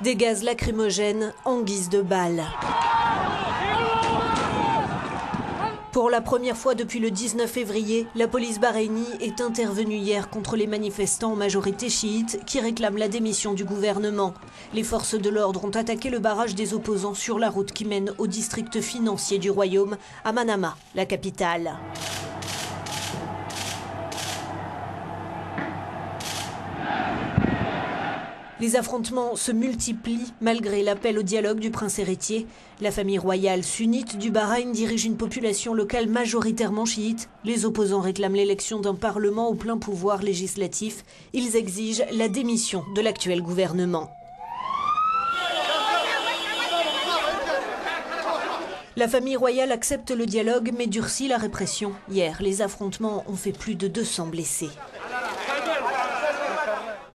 Des gaz lacrymogènes en guise de balles. Pour la première fois depuis le 19 février, la police bahreïnie est intervenue hier contre les manifestants en majorité chiites qui réclament la démission du gouvernement. Les forces de l'ordre ont attaqué le barrage des opposants sur la route qui mène au district financier du royaume, à Manama, la capitale. Les affrontements se multiplient malgré l'appel au dialogue du prince héritier. La famille royale sunnite du Bahreïn dirige une population locale majoritairement chiite. Les opposants réclament l'élection d'un parlement au plein pouvoir législatif. Ils exigent la démission de l'actuel gouvernement. La famille royale accepte le dialogue mais durcit la répression. Hier, les affrontements ont fait plus de 200 blessés.